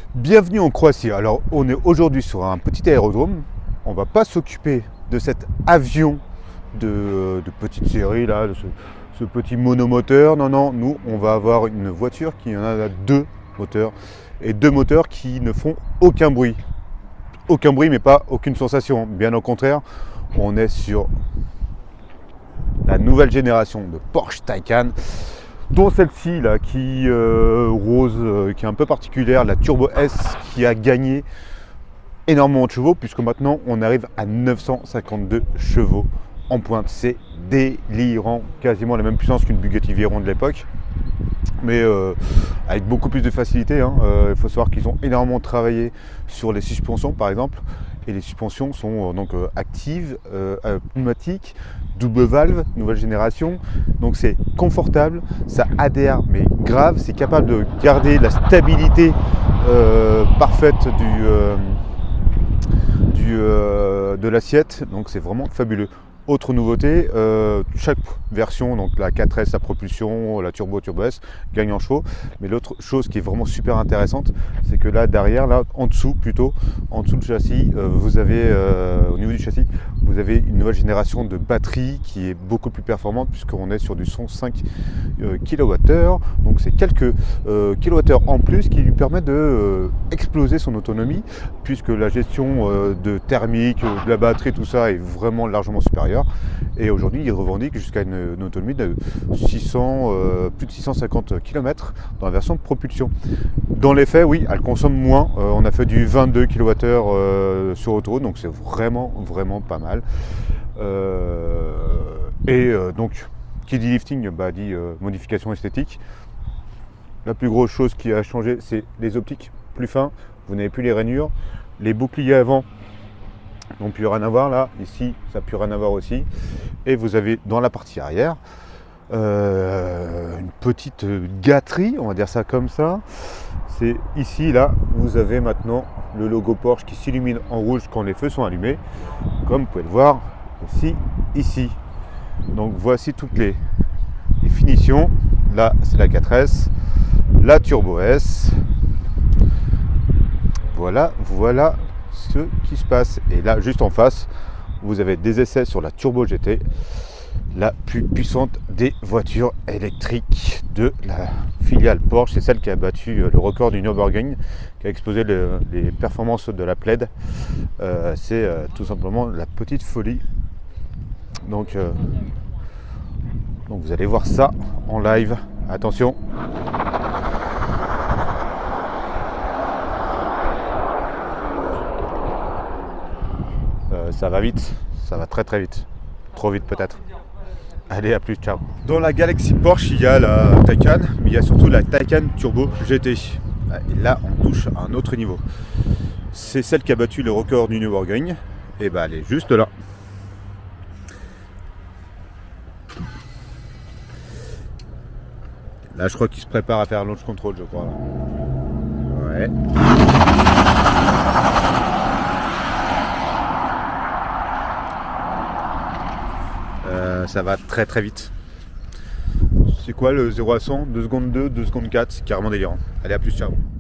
Bienvenue en Croatie. Alors on est aujourd'hui sur un petit aérodrome. On va pas s'occuper de cet avion de petite série là, de ce petit monomoteur. Non, non, nous on va avoir une voiture qui en a deux moteurs. Et deux moteurs qui ne font aucun bruit. Aucun bruit mais pas aucune sensation. Bien au contraire, on est sur la nouvelle génération de Porsche Taycan, dont celle-ci là qui rose, qui est un peu particulière, la Turbo S, qui a gagné énormément de chevaux puisque maintenant on arrive à 952 chevaux en pointe. C'est délirant, quasiment la même puissance qu'une Bugatti Veyron de l'époque, mais avec beaucoup plus de facilité. Il faut savoir qu'ils ont énormément travaillé sur les suspensions par exemple, et les suspensions sont donc actives, pneumatiques, double valve, nouvelle génération, donc c'est confortable, ça adhère mais grave, c'est capable de garder la stabilité parfaite de l'assiette, donc c'est vraiment fabuleux. Autre nouveauté, chaque version, donc la 4S, la propulsion, la Turbo S, gagne en chevaux. Mais l'autre chose qui est vraiment super intéressante, c'est que là derrière, là en dessous plutôt, en dessous du châssis, vous avez, au niveau du châssis, vous avez une nouvelle génération de batterie qui est beaucoup plus performante puisqu'on est sur du 105 kWh. Donc c'est quelques kilowattheures en plus qui lui permettent de exploser son autonomie, puisque la gestion de thermique, de la batterie, tout ça est vraiment largement supérieure. Et aujourd'hui, il revendique jusqu'à une autonomie de plus de 650 km dans la version de propulsion. Dans les faits, oui, elle consomme moins. On a fait du 22 kWh sur autoroute, donc c'est vraiment pas mal. Donc, qui dit lifting, dit modification esthétique. La plus grosse chose qui a changé, c'est les optiques plus fins. Vous n'avez plus les rainures, les boucliers avant n'ont plus rien à voir là, ici ça n'a plus rien à voir aussi. Et vous avez dans la partie arrière une petite gâterie, on va dire ça comme ça. C'est ici, là, vous avez maintenant le logo Porsche qui s'illumine en rouge quand les feux sont allumés, comme vous pouvez le voir aussi ici. Donc voici toutes les finitions. Là c'est la 4S, la Turbo S. Voilà ce qui se passe. Et là, juste en face, vous avez des essais sur la Turbo GT, la plus puissante des voitures électriques de la filiale Porsche. C'est celle qui a battu le record du Nürburgring, qui a explosé les performances de la Plaid. C'est tout simplement la petite folie. Donc vous allez voir ça en live. Attention. Ça va vite, ça va très vite. Trop vite peut-être. Allez, à plus, ciao. Dans la galaxie Porsche, il y a la Taycan, mais il y a surtout la Taycan Turbo GT. Et là, on touche à un autre niveau. C'est celle qui a battu le record du Nürburgring. Et elle est juste là. Là, je crois qu'il se prépare à faire launch control, je crois. Ouais. Ça va très vite. C'est quoi le 0 à 100? 2 secondes 2, 2 secondes 4, c'est carrément délirant. Allez, à plus, ciao.